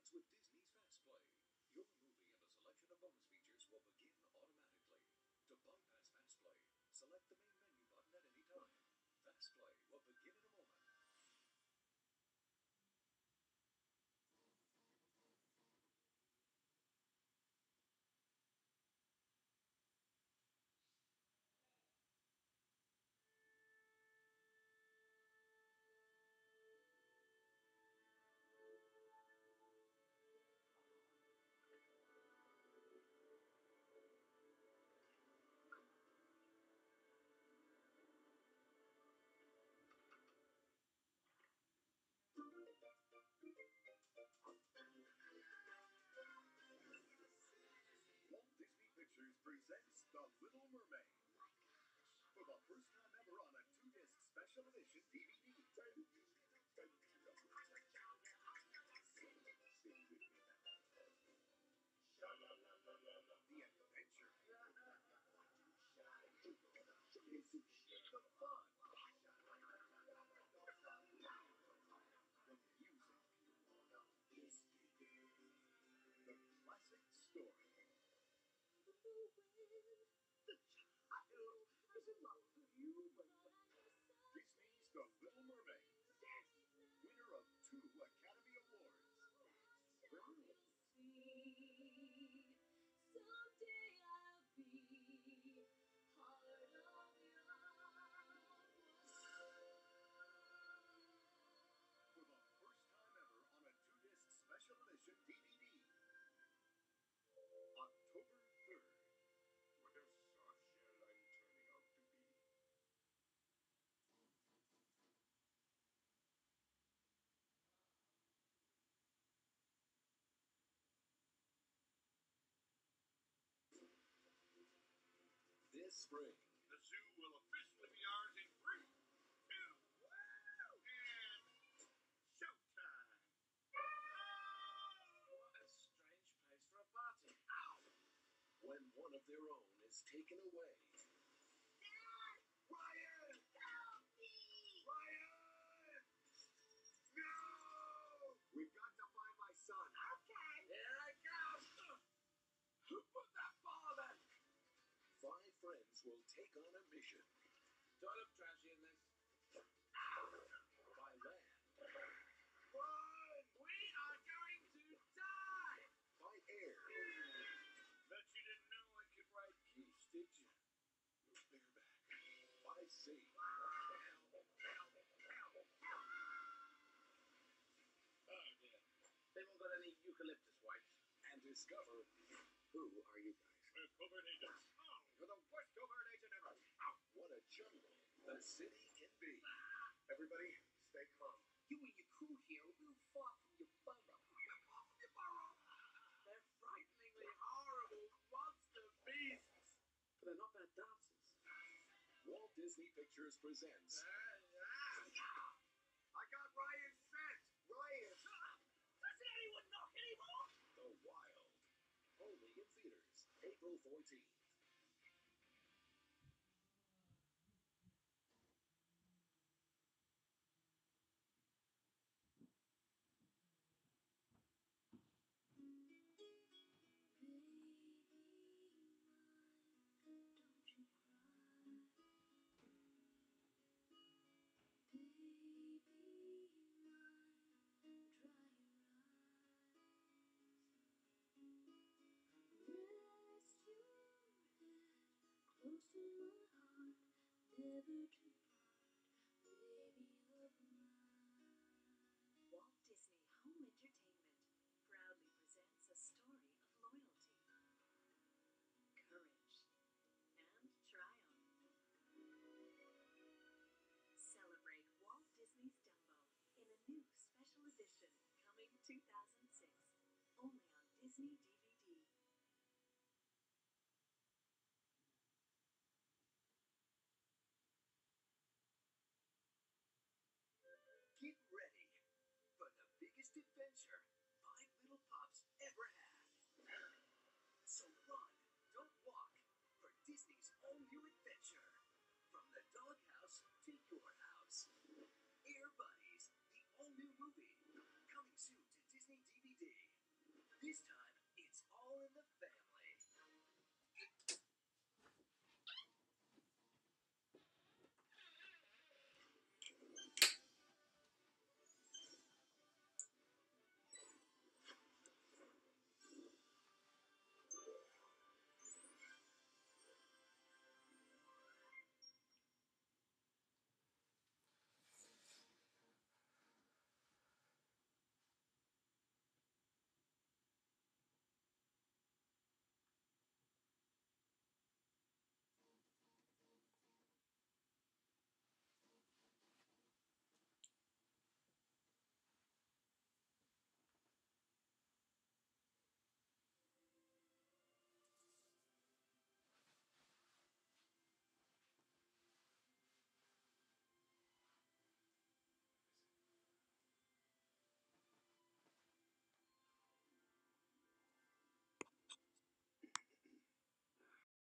starts with Disney's Fast Play. Your movie and a selection of bonus features will begin automatically. To bypass Fast Play, select the main menu button at any time. Fast Play will begin in a moment. Walt Disney Pictures presents The Little Mermaid. For the first time ever on a 2-disc special edition DVD. Sing with me now. The adventure. The fun. The music. The classic story. The child is in love with a human. Disney's The Little Mermaid. Winner of 2 Academy Awards. Right. Someday I'll be part of your world. For the first time ever on a 2-disc special edition DVD. October 3rd. What a soft shell I'm turning out to be. This spring, The zoo will officially be ours in 3, 2, and showtime! What a strange place for a party. when one of their own is taken away. Ryan! Help me! Ryan! No! We've got to find my son. Okay. Here I come. Who put that bar there? 5 friends will take on a mission. Do I look trashy in this? By land, Run! We are going to die. by air, Bet you didn't know I could ride geese, did you? You bareback. by sea. Oh dear. Anyone got any eucalyptus wipes? And discover who are you guys? We're covert agents. Oh, You're the worst covert agent ever. What a jungle the city can be. Everybody, stay calm. You and your crew here are real far from your burrow. They're frighteningly horrible monster beasts. But they're not bad dancers. Walt Disney Pictures presents I got Ryan's scent. Ryan Doesn't anyone knock anymore? the Wild. Only in theaters, April 14th. Close to my heart, never to part, baby of mine. Walt Disney Home Entertainment proudly presents a story of loyalty, courage, and triumph. Celebrate Walt Disney's Dumbo in a new special edition coming 2006, only on Disney DVD. Get ready for the biggest adventure 5 little pups ever had. So run